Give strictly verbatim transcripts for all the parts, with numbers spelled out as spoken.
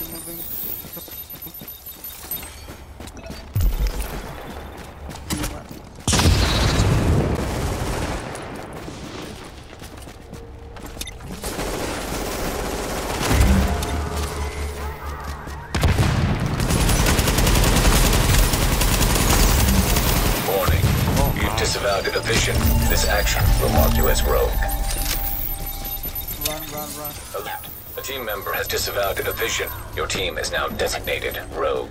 moving. Warning. You've disavowed a vision. This action will mark you as rogue. Run, run, run. Alert. A team member has disavowed a vision. Your team is now designated rogue.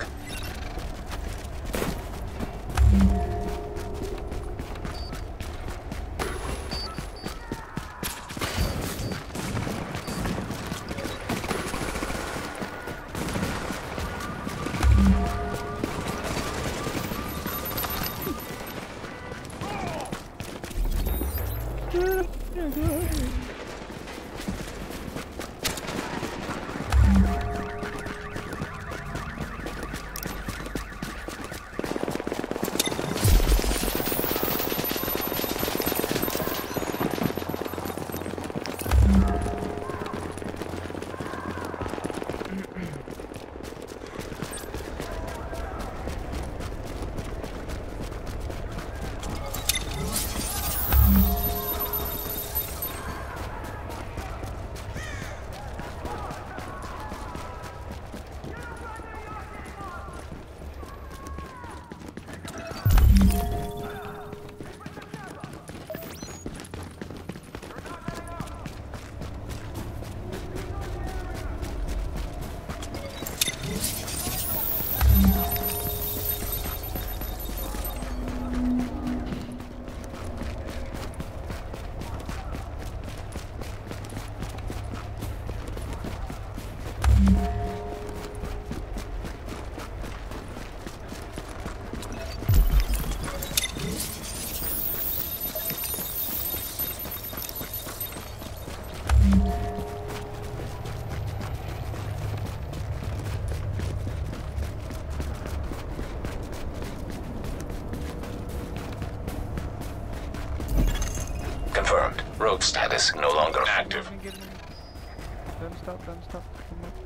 Confirmed. Rogue status no longer active. Get me, get me. Don't stop, don't stop. Come on.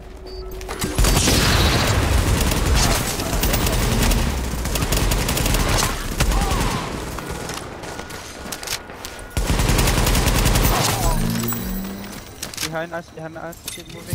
Behind us, behind us, keep moving.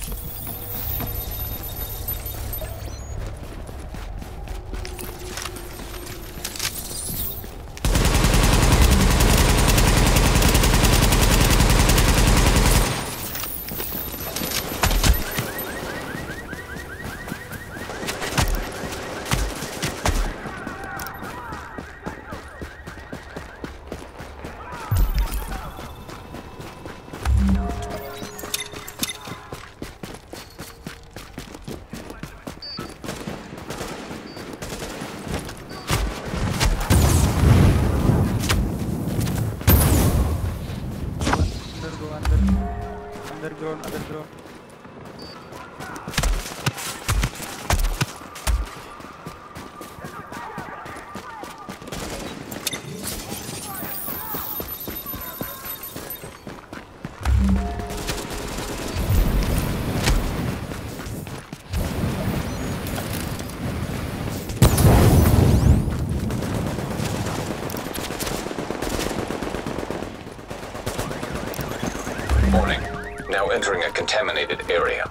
Undergo, under, underground, underground. Warning. Now entering a contaminated area.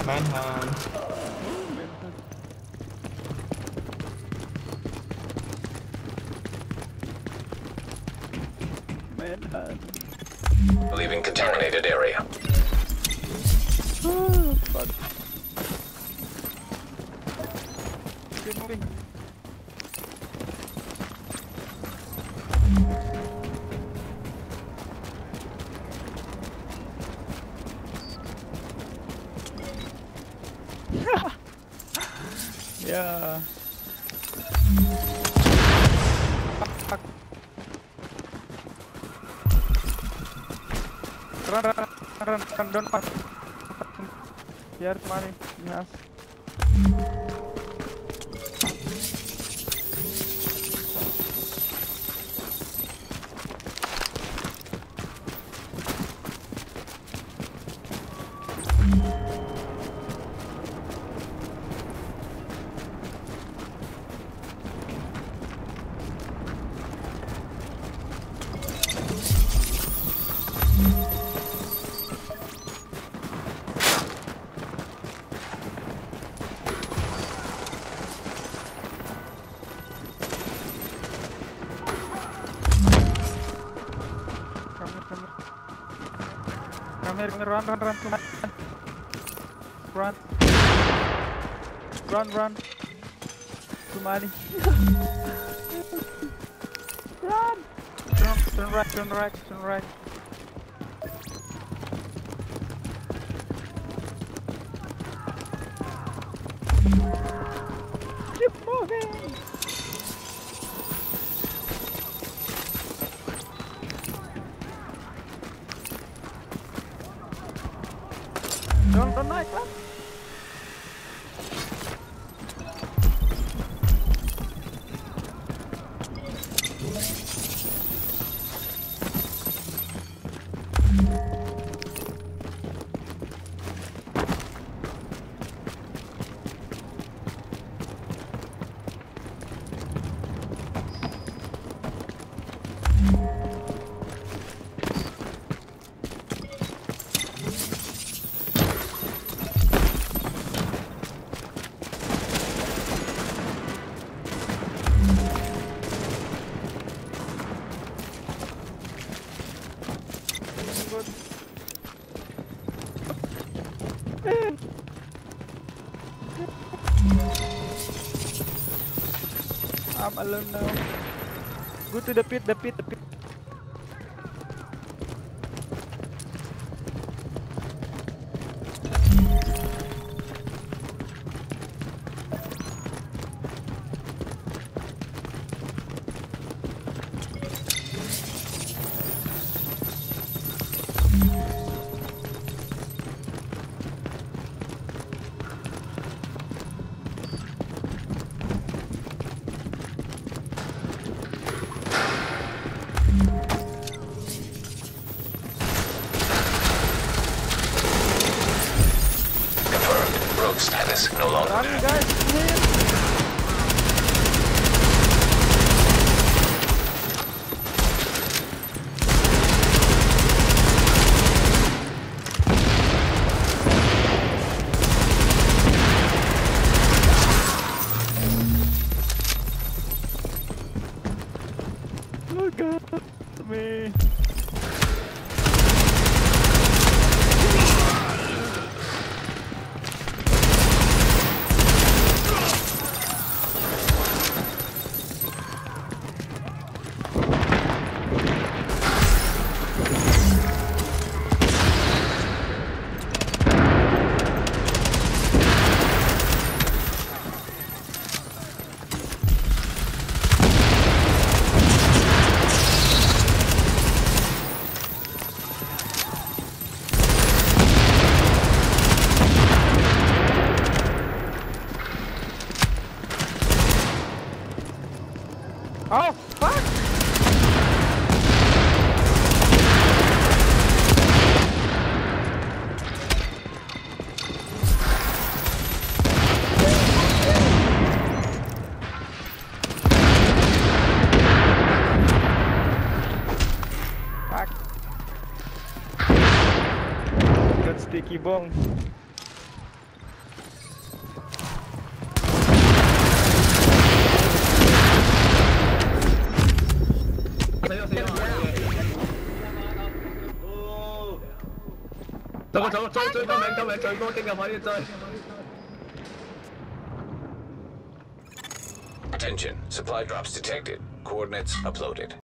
Manhunt. Manhunt. Leaving contaminated area. Oh, fuck. Keep moving. Yeah. Fuck. Run, run, run, run, run, don't fuck. Biar kemari, yes. Come here, come here, run, run, run, come on. Run. Run, run. Too many. Run. Turn, turn right, turn right, turn right. Keep moving. Don't, don't naik lah. I'm alone now. Go to the pit, the pit, the pit. Status no longer. Run, guys, here. Look at me. Oh, fuck! Fuck. That sticky bomb. 走啊走啊，追追救命救命，最多經啊，快啲追！ Attention, supply drops detected. Coordinates uploaded.